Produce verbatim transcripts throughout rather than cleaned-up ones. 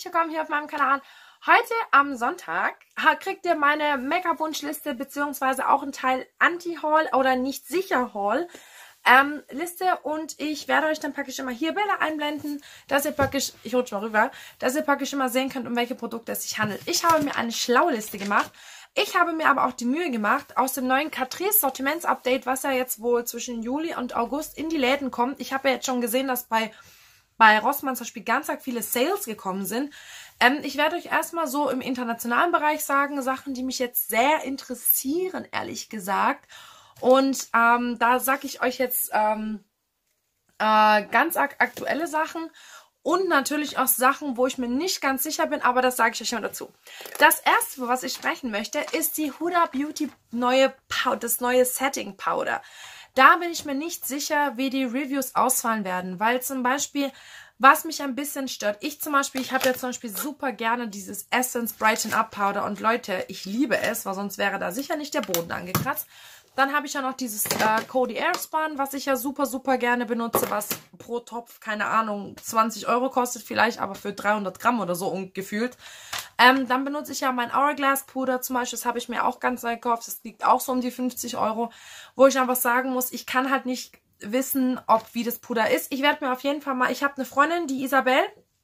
willkommen hier auf meinem Kanal. Heute am Sonntag kriegt ihr meine Make-up-Wunschliste beziehungsweise auch ein Teil Anti-Haul oder nicht sicher Haul ähm, Liste und ich werde euch dann praktisch immer hier Bilder einblenden, dass ihr praktisch, ich rutsche mal rüber, dass ihr praktisch immer sehen könnt, um welche Produkte es sich handelt. Ich habe mir eine schlaue Liste gemacht. Ich habe mir aber auch die Mühe gemacht, aus dem neuen Catrice Sortiments-Update, was ja jetzt wohl zwischen Juli und August in die Läden kommt. Ich habe ja jetzt schon gesehen, dass bei bei Rossmann zum Beispiel ganz viele Sales gekommen sind. Ähm, ich werde euch erstmal so im internationalen Bereich sagen, Sachen, die mich jetzt sehr interessieren, ehrlich gesagt. Und ähm, da sage ich euch jetzt ähm, äh, ganz ak aktuelle Sachen und natürlich auch Sachen, wo ich mir nicht ganz sicher bin, aber das sage ich euch schon dazu. Das erste, was ich sprechen möchte, ist die Huda Beauty neue Powder, das neue Setting Powder. Da bin ich mir nicht sicher, wie die Reviews ausfallen werden, weil zum Beispiel, was mich ein bisschen stört, ich zum Beispiel, ich habe ja zum Beispiel super gerne dieses Essence Brighten Up Powder und Leute, ich liebe es, weil sonst wäre da sicher nicht der Boden angekratzt. Dann habe ich ja noch dieses äh, Coty Airspun, was ich ja super, super gerne benutze, was pro Topf, keine Ahnung, zwanzig Euro kostet vielleicht, aber für dreihundert Gramm oder so gefühlt. Ähm, dann benutze ich ja mein Hourglass Puder zum Beispiel, das habe ich mir auch ganz neu gekauft, das liegt auch so um die fünfzig Euro, wo ich einfach sagen muss, ich kann halt nicht wissen, ob wie das Puder ist. Ich werde mir auf jeden Fall mal, ich habe eine Freundin, die Isabel,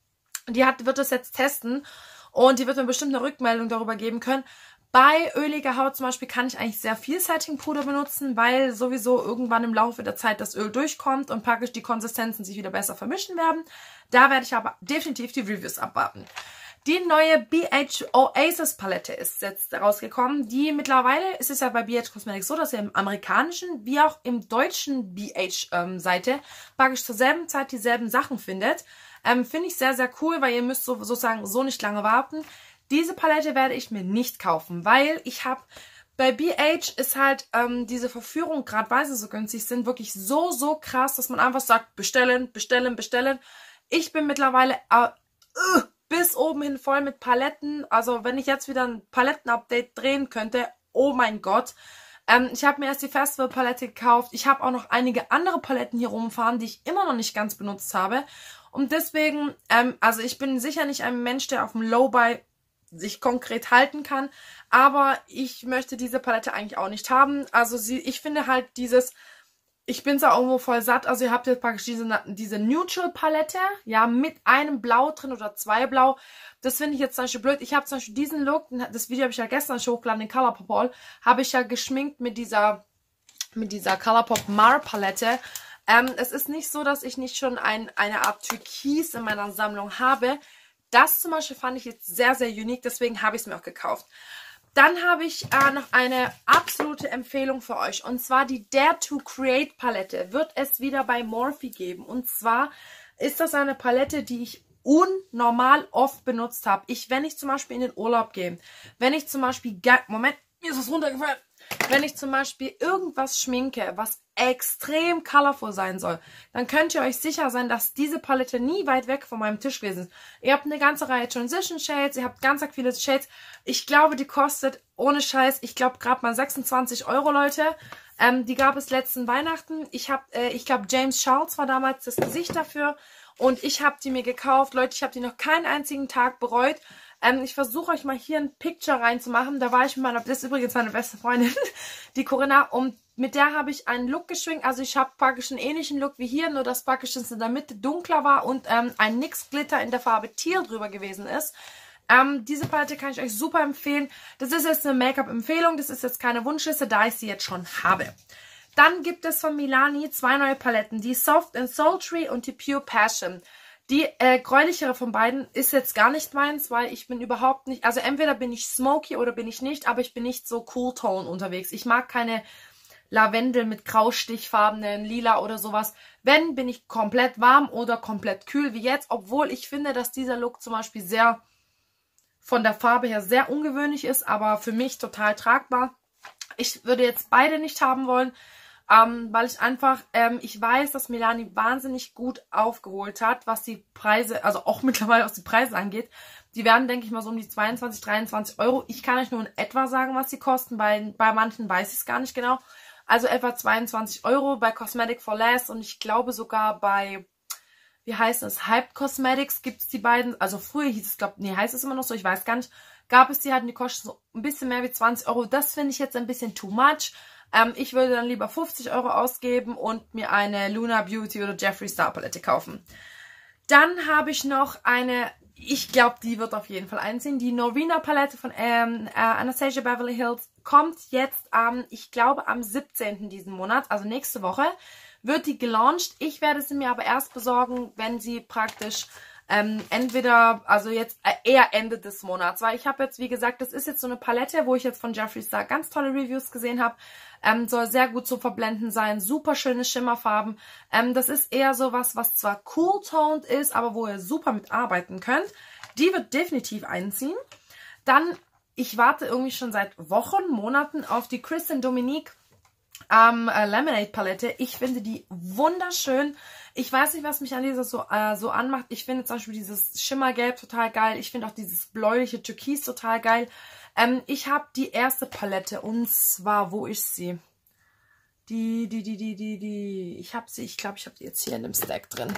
die hat, wird das jetzt testen und die wird mir bestimmt eine Rückmeldung darüber geben können. Bei öliger Haut zum Beispiel kann ich eigentlich sehr viel Setting-Puder benutzen, weil sowieso irgendwann im Laufe der Zeit das Öl durchkommt und praktisch die Konsistenzen sich wieder besser vermischen werden. Da werde ich aber definitiv die Reviews abwarten. Die neue B H Oasis Palette ist jetzt rausgekommen. Die mittlerweile ist es ja bei B H Cosmetics so, dass ihr im amerikanischen wie auch im deutschen B H-Seite ähm, praktisch zur selben Zeit dieselben Sachen findet. Ähm, Finde ich sehr, sehr cool, weil ihr müsst so, sozusagen so nicht lange warten. Diese Palette werde ich mir nicht kaufen, weil ich habe, bei B H ist halt ähm, diese Verführung, gerade weil sie so günstig sind, wirklich so, so krass, dass man einfach sagt, bestellen, bestellen, bestellen. Ich bin mittlerweile äh, uh, bis oben hin voll mit Paletten. Also wenn ich jetzt wieder ein Paletten-Update drehen könnte, oh mein Gott. Ähm, ich habe mir erst die Festival-Palette gekauft. Ich habe auch noch einige andere Paletten hier rumfahren, die ich immer noch nicht ganz benutzt habe. Und deswegen, ähm, also ich bin sicher nicht ein Mensch, der auf dem Low-Buy sich konkret halten kann, aber ich möchte diese Palette eigentlich auch nicht haben. Also sie, ich finde halt dieses, ich bin zwar irgendwo voll satt, also ihr habt jetzt praktisch diese, diese Neutral Palette, ja, mit einem Blau drin oder zwei Blau. Das finde ich jetzt zum Beispiel blöd. Ich habe zum Beispiel diesen Look, das Video habe ich ja gestern schon hochgeladen, den Colourpop Haul, habe ich ja geschminkt mit dieser, mit dieser Colourpop Mar Palette. Ähm, es ist nicht so, dass ich nicht schon ein, eine Art Türkis in meiner Sammlung habe. Das zum Beispiel fand ich jetzt sehr, sehr unique, deswegen habe ich es mir auch gekauft. Dann habe ich äh, noch eine absolute Empfehlung für euch. Und zwar die Dare to Create Palette wird es wieder bei Morphe geben. Und zwar ist das eine Palette, die ich unnormal oft benutzt habe. Ich, wenn ich zum Beispiel in den Urlaub gehe, wenn ich zum Beispiel, Moment, mir ist was runtergefallen. Wenn ich zum Beispiel irgendwas schminke, was extrem colorful sein soll, dann könnt ihr euch sicher sein, dass diese Palette nie weit weg von meinem Tisch gewesen ist. Ihr habt eine ganze Reihe Transition Shades, ihr habt ganz viele Shades. Ich glaube, die kostet, ohne Scheiß, ich glaube gerade mal sechsundzwanzig Euro, Leute. Ähm, die gab es letzten Weihnachten. Ich habe, äh, ich glaube, James Charles war damals das Gesicht dafür. Und ich habe die mir gekauft. Leute, ich habe die noch keinen einzigen Tag bereut. Ähm, ich versuche euch mal hier ein Picture reinzumachen. Da war ich mit meiner, das ist übrigens meine beste Freundin, die Corinna. Und mit der habe ich einen Look geschminkt. Also ich habe praktisch einen ähnlichen Look wie hier, nur dass praktisch in der Mitte dunkler war und ähm, ein Nix Glitter in der Farbe Teal drüber gewesen ist. Ähm, diese Palette kann ich euch super empfehlen. Das ist jetzt eine Make-up-Empfehlung. Das ist jetzt keine Wunschliste, da ich sie jetzt schon habe. Dann gibt es von Milani zwei neue Paletten. Die Soft and Sultry und die Pure Passion. Die äh, gräulichere von beiden ist jetzt gar nicht meins, weil ich bin überhaupt nicht, also entweder bin ich smoky oder bin ich nicht, aber ich bin nicht so Cool Tone unterwegs. Ich mag keine Lavendel mit graustichfarbenen, lila oder sowas. Wenn, bin ich komplett warm oder komplett kühl wie jetzt, obwohl ich finde, dass dieser Look zum Beispiel sehr, von der Farbe her sehr ungewöhnlich ist, aber für mich total tragbar. Ich würde jetzt beide nicht haben wollen. Ähm, weil ich einfach, ähm, ich weiß, dass Milani wahnsinnig gut aufgeholt hat, was die Preise, also auch mittlerweile was die Preise angeht. Die werden, denke ich mal, so um die zweiundzwanzig, dreiundzwanzig Euro. Ich kann euch nur in etwa sagen, was sie kosten. Bei, bei manchen weiß ich es gar nicht genau. Also etwa zweiundzwanzig Euro bei Cosmetic for Less und ich glaube sogar bei wie heißt es, Hype Cosmetics gibt es die beiden, also früher hieß es, glaube nee, heißt es immer noch so, ich weiß gar nicht, gab es die halt, die kosten so ein bisschen mehr wie zwanzig Euro, das finde ich jetzt ein bisschen too much. Ähm, ich würde dann lieber fünfzig Euro ausgeben und mir eine Luna Beauty oder Jeffree Star Palette kaufen. Dann habe ich noch eine, ich glaube, die wird auf jeden Fall einziehen, die Norina Palette von ähm, äh, Anastasia Beverly Hills kommt jetzt am, ich glaube, am siebzehnten diesen Monat, also nächste Woche, wird die gelauncht. Ich werde sie mir aber erst besorgen, wenn sie praktisch ähm, entweder, also jetzt äh, eher Ende des Monats, weil ich habe jetzt, wie gesagt, das ist jetzt so eine Palette, wo ich jetzt von Jeffree Star ganz tolle Reviews gesehen habe. Ähm, soll sehr gut zu verblenden sein, super schöne Schimmerfarben. Ähm, das ist eher sowas, was zwar cool-toned ist, aber wo ihr super mit arbeiten könnt. Die wird definitiv einziehen. Dann, ich warte irgendwie schon seit Wochen, Monaten auf die Kristen Dominique Ähm, äh, Lemonade Palette. Ich finde die wunderschön. Ich weiß nicht, was mich an dieser so, äh, so anmacht. Ich finde zum Beispiel dieses Schimmergelb total geil. Ich finde auch dieses bläuliche Türkis total geil. Ähm, ich habe die erste Palette und zwar, wo ist sie? Die, die, die, die, die, die. Ich habe sie, ich glaube, ich habe die jetzt hier in dem Stack drin.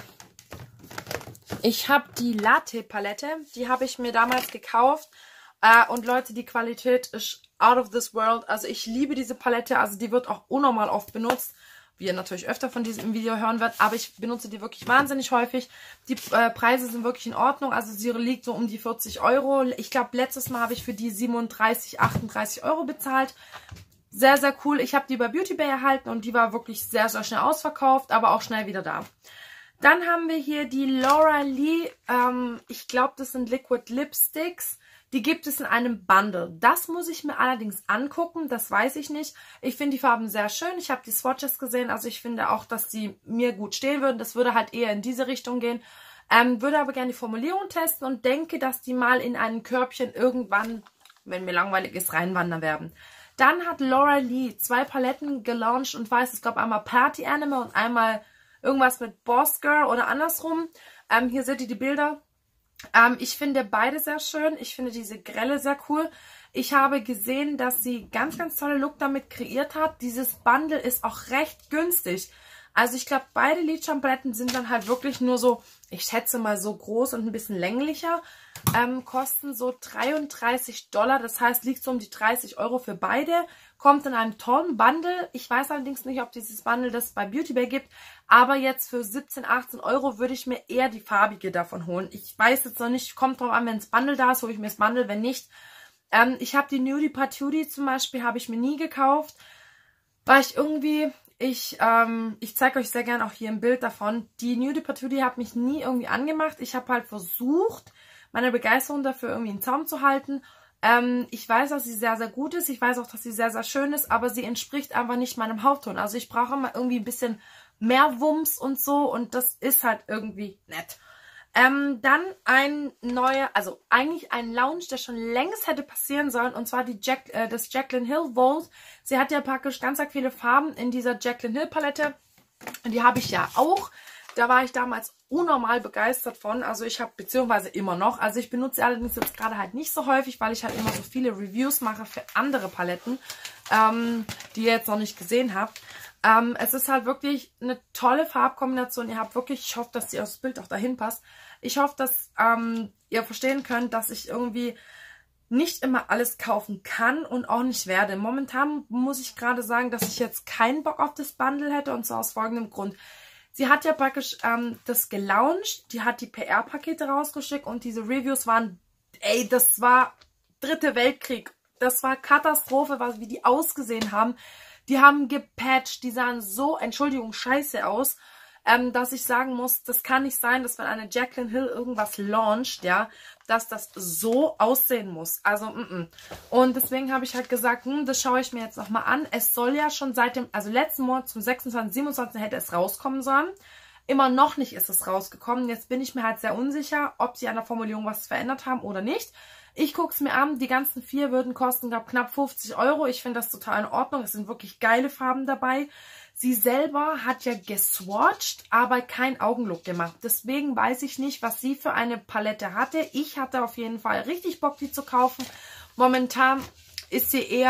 Ich habe die Latte Palette. Die habe ich mir damals gekauft. Uh, und Leute, die Qualität ist out of this world. Also ich liebe diese Palette. Also die wird auch unnormal oft benutzt. Wie ihr natürlich öfter von diesem Video hören werdet. Aber ich benutze die wirklich wahnsinnig häufig. Die äh, Preise sind wirklich in Ordnung. Also sie liegt so um die vierzig Euro. Ich glaube, letztes Mal habe ich für die siebenunddreißig, achtunddreißig Euro bezahlt. Sehr, sehr cool. Ich habe die bei Beauty Bay erhalten und die war wirklich sehr, sehr schnell ausverkauft. Aber auch schnell wieder da. Dann haben wir hier die Laura Lee. Ähm, ich glaube, das sind Liquid Lipsticks. Die gibt es in einem Bundle. Das muss ich mir allerdings angucken, das weiß ich nicht. Ich finde die Farben sehr schön. Ich habe die Swatches gesehen, also ich finde auch, dass die mir gut stehen würden. Das würde halt eher in diese Richtung gehen. Ähm, würde aber gerne die Formulierung testen und denke, dass die mal in ein Körbchen irgendwann, wenn mir langweilig ist, reinwandern werden. Dann hat Laura Lee zwei Paletten gelauncht und weiß, es gab einmal Party Animal und einmal irgendwas mit Boss Girl oder andersrum. Ähm, hier seht ihr die Bilder. Ähm, ich finde beide sehr schön. Ich finde diese Grelle sehr cool. Ich habe gesehen, dass sie ganz, ganz tolle Look damit kreiert hat. Dieses Bundle ist auch recht günstig. Also ich glaube, beide Lidschirmpaletten sind dann halt wirklich nur so, ich schätze mal so groß und ein bisschen länglicher. Ähm, kosten so dreiunddreißig Dollar. Das heißt, liegt so um die dreißig Euro für beide. Kommt in einem tollen Bundle. Ich weiß allerdings nicht, ob dieses Bundle das bei Beauty Bay gibt. Aber jetzt für siebzehn, achtzehn Euro würde ich mir eher die farbige davon holen. Ich weiß jetzt noch nicht, kommt drauf an, wenn das Bundle da ist, hole ich mir das Bundle. Wenn nicht, ähm, ich habe die Nudie Patootie zum Beispiel, habe ich mir nie gekauft. Weil ich irgendwie... Ich, ähm, ich zeige euch sehr gerne auch hier ein Bild davon. Die Nudie Patootie hat mich nie irgendwie angemacht. Ich habe halt versucht, meine Begeisterung dafür irgendwie in Zaum zu halten. Ähm, ich weiß, dass sie sehr, sehr gut ist. Ich weiß auch, dass sie sehr, sehr schön ist. Aber sie entspricht einfach nicht meinem Hautton. Also ich brauche immer irgendwie ein bisschen mehr Wumms und so. Und das ist halt irgendwie nett. Ähm, dann ein neuer, also eigentlich ein Launch, der schon längst hätte passieren sollen, und zwar die Jack, äh, das Jaclyn Hill Vault. Sie hat ja praktisch ganz viele Farben in dieser Jaclyn Hill Palette. Und die habe ich ja auch. Da war ich damals unnormal begeistert von. Also ich habe, beziehungsweise immer noch. Also ich benutze sie allerdings jetzt gerade halt nicht so häufig, weil ich halt immer so viele Reviews mache für andere Paletten, ähm, die ihr jetzt noch nicht gesehen habt. Ähm, es ist halt wirklich eine tolle Farbkombination. Ihr habt wirklich, ich hoffe, dass sie aufs Bild auch dahin passt. Ich hoffe, dass ähm, ihr verstehen könnt, dass ich irgendwie nicht immer alles kaufen kann und auch nicht werde. Momentan muss ich gerade sagen, dass ich jetzt keinen Bock auf das Bundle hätte, und zwar aus folgendem Grund. Sie hat ja praktisch ähm, das gelauncht, die hat die P R-Pakete rausgeschickt und diese Reviews waren, ey, das war Dritte Weltkrieg. Das war Katastrophe, was, wie die ausgesehen haben. Die haben gepatcht, die sahen so, Entschuldigung, scheiße aus, ähm, dass ich sagen muss, das kann nicht sein, dass wenn eine Jaclyn Hill irgendwas launcht, ja, dass das so aussehen muss. Also, mm -mm. Und deswegen habe ich halt gesagt, hm, das schaue ich mir jetzt nochmal an. Es soll ja schon seit dem, also letzten Monat zum sechsundzwanzigsten, siebenundzwanzigsten hätte es rauskommen sollen. Immer noch nicht ist es rausgekommen. Jetzt bin ich mir halt sehr unsicher, ob sie an der Formulierung was verändert haben oder nicht. Ich gucke es mir an, die ganzen vier würden kosten, glaube knapp fünfzig Euro. Ich finde das total in Ordnung. Es sind wirklich geile Farben dabei. Sie selber hat ja geswatcht, aber kein Augenlook gemacht. Deswegen weiß ich nicht, was sie für eine Palette hatte. Ich hatte auf jeden Fall richtig Bock, die zu kaufen. Momentan ist sie eher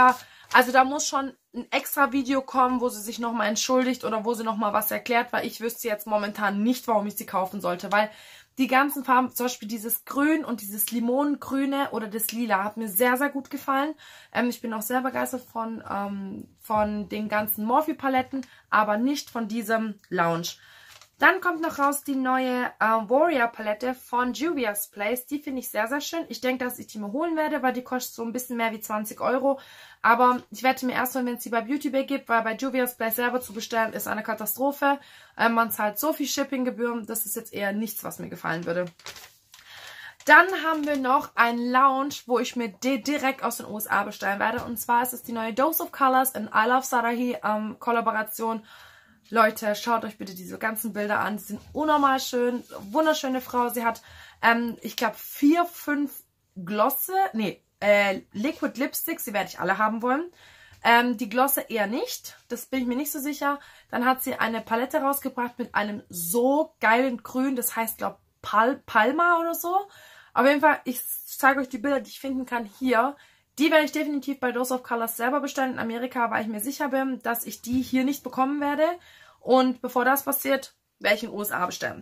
Also da muss schon ein extra Video kommen, wo sie sich nochmal entschuldigt oder wo sie nochmal was erklärt, weil ich wüsste jetzt momentan nicht, warum ich sie kaufen sollte, weil die ganzen Farben, zum Beispiel dieses Grün und dieses Limonengrüne oder das Lila, hat mir sehr, sehr gut gefallen. Ähm, ich bin auch sehr begeistert von, ähm, von den ganzen Morphe-Paletten, aber nicht von diesem Lounge. Dann kommt noch raus die neue äh, Warrior Palette von Juvia's Place. Die finde ich sehr, sehr schön. Ich denke, dass ich die mir holen werde, weil die kostet so ein bisschen mehr wie zwanzig Euro. Aber ich werde mir erst holen, wenn es die bei Beauty Bay gibt, weil bei Juvia's Place selber zu bestellen ist eine Katastrophe. Ähm, man zahlt so viel Shippinggebühren, das ist jetzt eher nichts, was mir gefallen würde. Dann haben wir noch einen Lounge, wo ich mir die direkt aus den U S A bestellen werde. Und zwar ist es die neue Dose of Colors in I Love Sarahi ähm, Kollaboration. Leute, schaut euch bitte diese ganzen Bilder an. Sie sind unnormal schön. Wunderschöne Frau. Sie hat, ähm, ich glaube, vier, fünf Glosse, nee, äh, Liquid Lipsticks. Die werde ich alle haben wollen. Ähm, die Glosse eher nicht. Das bin ich mir nicht so sicher. Dann hat sie eine Palette rausgebracht mit einem so geilen Grün. Das heißt, glaube ich, Pal Palma oder so. Auf jeden Fall, ich zeige euch die Bilder, die ich finden kann hier. Die werde ich definitiv bei Dose of Colors selber bestellen in Amerika, weil ich mir sicher bin, dass ich die hier nicht bekommen werde. Und bevor das passiert, werde ich in den U S A bestellen.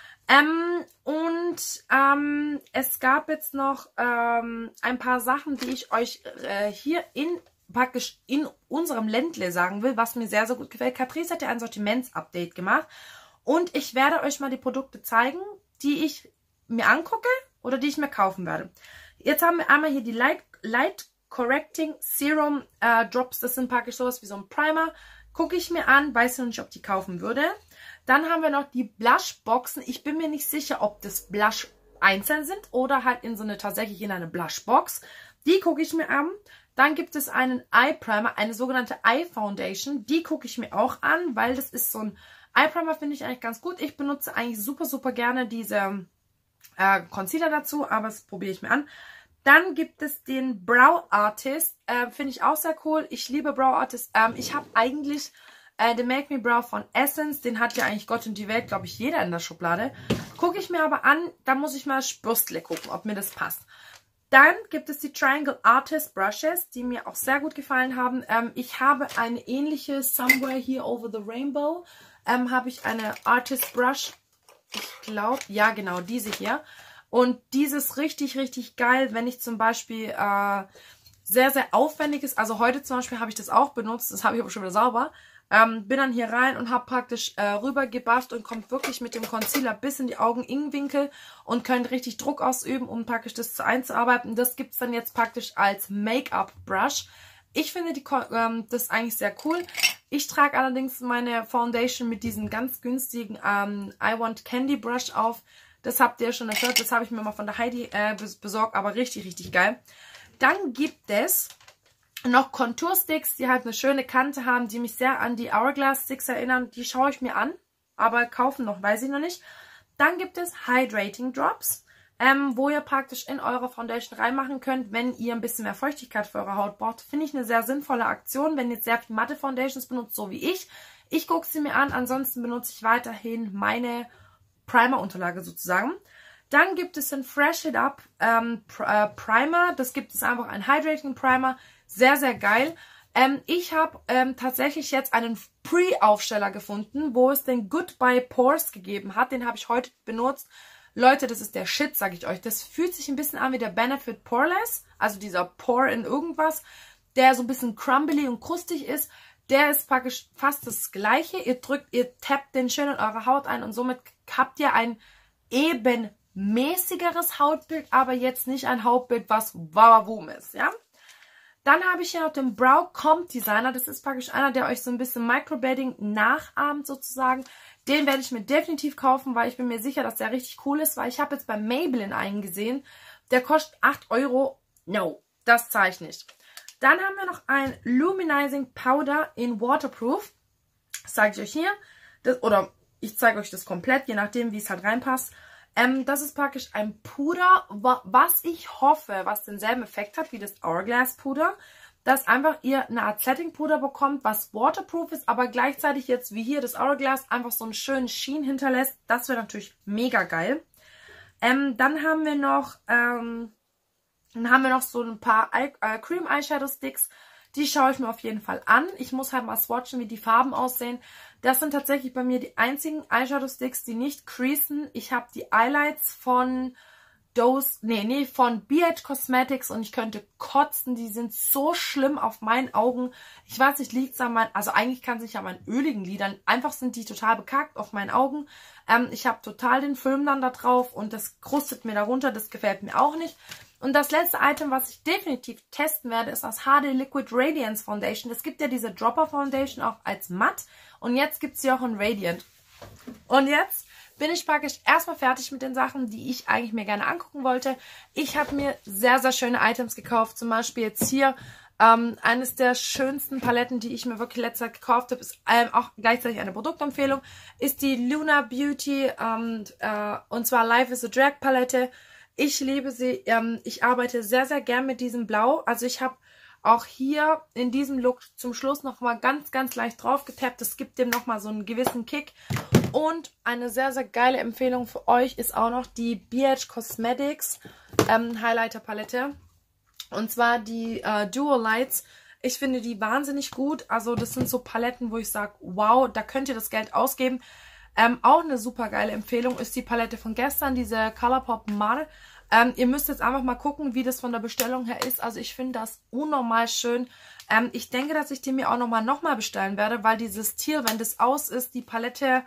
Ähm, und ähm, es gab jetzt noch ähm, ein paar Sachen, die ich euch äh, hier in praktisch in unserem Ländle sagen will, was mir sehr, sehr gut gefällt. Catrice hat ja ein Sortiments-Update gemacht. Und ich werde euch mal die Produkte zeigen, die ich mir angucke oder die ich mir kaufen werde. Jetzt haben wir einmal hier die Light, Light Correcting Serum äh, Drops. Das sind praktisch sowas wie so ein Primer. Gucke ich mir an, weiß noch nicht, ob ich die kaufen würde. Dann haben wir noch die Blush Boxen. Ich bin mir nicht sicher, ob das Blush einzeln sind oder halt in so eine tatsächlich in eine Blush Box. Die gucke ich mir an. Dann gibt es einen Eye Primer, eine sogenannte Eye Foundation. Die gucke ich mir auch an, weil das ist so ein Eye Primer, finde ich eigentlich ganz gut. Ich benutze eigentlich super, super gerne diese äh, Concealer dazu, aber das probiere ich mir an. Dann gibt es den Brow Artist, äh, finde ich auch sehr cool. Ich liebe Brow Artist. Ähm, ich habe eigentlich äh, den Make Me Brow von Essence, den hat ja eigentlich Gott und die Welt, glaube ich, jeder in der Schublade. Gucke ich mir aber an, da muss ich mal Bürstle gucken, ob mir das passt. Dann gibt es die Triangle Artist Brushes, die mir auch sehr gut gefallen haben. Ähm, ich habe eine ähnliche Somewhere Here Over the Rainbow. Ähm, habe ich eine Artist Brush, ich glaube, ja genau, diese hier. Und dieses richtig, richtig geil, wenn ich zum Beispiel äh, sehr, sehr aufwendig ist. Also heute zum Beispiel habe ich das auch benutzt, das habe ich aber schon wieder sauber. Ähm, bin dann hier rein und habe praktisch äh, rüber gebufft und kommt wirklich mit dem Concealer bis in die Augeninnenwinkel und könnt richtig Druck ausüben, um praktisch das einzuarbeiten. Das gibt es dann jetzt praktisch als Make-up-Brush. Ich finde die, ähm, das eigentlich sehr cool. Ich trage allerdings meine Foundation mit diesem ganz günstigen ähm, I Want Candy Brush auf. Das habt ihr schon gehört, das habe ich mir mal von der Heidi äh, besorgt, aber richtig, richtig geil. Dann gibt es noch Contour-Sticks, die halt eine schöne Kante haben, die mich sehr an die Hourglass-Sticks erinnern. Die schaue ich mir an, aber kaufen noch, weiß ich noch nicht. Dann gibt es Hydrating Drops, ähm, wo ihr praktisch in eure Foundation reinmachen könnt, wenn ihr ein bisschen mehr Feuchtigkeit für eure Haut braucht. Finde ich eine sehr sinnvolle Aktion, wenn ihr jetzt sehr viel matte Foundations benutzt, so wie ich. Ich gucke sie mir an, ansonsten benutze ich weiterhin meine Primer-Unterlage sozusagen. Dann gibt es den Fresh It Up ähm, äh, Primer. Das gibt es einfach, ein Hydrating Primer. Sehr, sehr geil. Ähm, ich habe ähm, tatsächlich jetzt einen Pre-Aufsteller gefunden, wo es den Goodbye Pores gegeben hat. Den habe ich heute benutzt. Leute, das ist der Shit, sage ich euch. Das fühlt sich ein bisschen an wie der Benefit Poreless. Also dieser Pore in irgendwas, der so ein bisschen crumbly und krustig ist. Der ist praktisch fast das gleiche. Ihr drückt, ihr tappt den schön in eure Haut ein und somit habt ihr ein ebenmäßigeres Hautbild, aber jetzt nicht ein Hautbild, was wawawum ist, ja. Dann habe ich hier noch den Brow Comp Designer. Das ist praktisch einer, der euch so ein bisschen Microblading nachahmt sozusagen. Den werde ich mir definitiv kaufen, weil ich bin mir sicher, dass der richtig cool ist, weil ich habe jetzt bei Maybelline einen gesehen. Der kostet acht Euro. No, das zahle ich nicht. Dann haben wir noch ein Luminizing Powder in Waterproof. Das zeige ich euch hier. Das, oder ich zeige euch das komplett, je nachdem, wie es halt reinpasst. Ähm, das ist praktisch ein Puder, was ich hoffe, was denselben Effekt hat wie das Hourglass Puder. Dass einfach ihr eine Art Setting Puder bekommt, was waterproof ist, aber gleichzeitig jetzt wie hier das Hourglass einfach so einen schönen Sheen hinterlässt. Das wäre natürlich mega geil. Ähm, dann haben wir noch... Ähm, Dann haben wir noch so ein paar Eye, äh, Cream Eyeshadow Sticks. Die schaue ich mir auf jeden Fall an. Ich muss halt mal swatchen, wie die Farben aussehen. Das sind tatsächlich bei mir die einzigen Eyeshadow-Sticks, die nicht creasen. Ich habe die Eyelights von Dose, nee, nee, von B H Cosmetics und ich könnte kotzen. Die sind so schlimm auf meinen Augen. Ich weiß nicht, liegt es an meinen, also eigentlich kann es nicht an meinen öligen Lidern. Einfach sind die total bekackt auf meinen Augen. Ähm, ich habe total den Film dann da drauf und das krustet mir darunter. Das gefällt mir auch nicht. Und das letzte Item, was ich definitiv testen werde, ist das H D Liquid Radiance Foundation. Es gibt ja diese Dropper Foundation auch als matt und jetzt gibt es sie auch in Radiant. Und jetzt bin ich praktisch erstmal fertig mit den Sachen, die ich eigentlich mir gerne angucken wollte. Ich habe mir sehr, sehr schöne Items gekauft. Zum Beispiel jetzt hier ähm, eines der schönsten Paletten, die ich mir wirklich letzte Zeit gekauft habe, ist ähm, auch gleichzeitig eine Produktempfehlung, ist die Luna Beauty ähm, äh, und zwar Life is a Drag Palette. Ich liebe sie. Ähm, ich arbeite sehr, sehr gern mit diesem Blau. Also ich habe auch hier in diesem Look zum Schluss nochmal ganz, ganz leicht drauf getappt. Das gibt dem nochmal so einen gewissen Kick. Und eine sehr, sehr geile Empfehlung für euch ist auch noch die B H Cosmetics ähm, Highlighter Palette. Und zwar die äh, Duo Lights. Ich finde die wahnsinnig gut. Also das sind so Paletten, wo ich sage, wow, da könnt ihr das Geld ausgeben. Ähm, auch eine super geile Empfehlung ist die Palette von gestern, diese Colourpop Mar. Ähm, ihr müsst jetzt einfach mal gucken, wie das von der Bestellung her ist. Also ich finde das unnormal schön. Ähm, ich denke, dass ich die mir auch nochmal nochmal bestellen werde, weil dieses Tier, wenn das aus ist, die Palette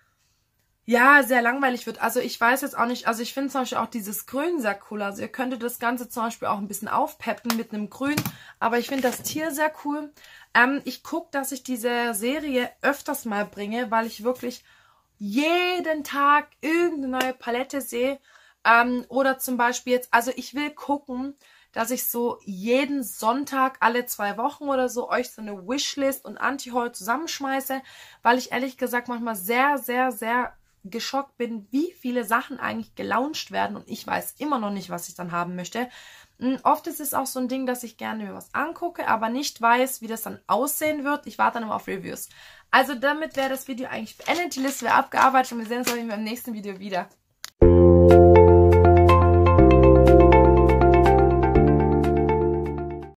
ja sehr langweilig wird. Also ich weiß jetzt auch nicht, also ich finde zum Beispiel auch dieses Grün sehr cool. Also ihr könntet das Ganze zum Beispiel auch ein bisschen aufpeppen mit einem Grün. Aber ich finde das Tier sehr cool. Ähm, ich gucke, dass ich diese Serie öfters mal bringe, weil ich wirklich jeden Tag irgendeine neue Palette sehe. Ähm, oder zum Beispiel jetzt, also ich will gucken, dass ich so jeden Sonntag alle zwei Wochen oder so euch so eine Wishlist und Anti-Haul zusammenschmeiße, weil ich ehrlich gesagt manchmal sehr, sehr, sehr geschockt bin, wie viele Sachen eigentlich gelauncht werden und ich weiß immer noch nicht, was ich dann haben möchte. Oft ist es auch so ein Ding, dass ich gerne mir was angucke, aber nicht weiß, wie das dann aussehen wird. Ich warte dann immer auf Reviews. Also damit wäre das Video eigentlich beendet. Die Liste wäre abgearbeitet und wir sehen uns im nächsten Video wieder.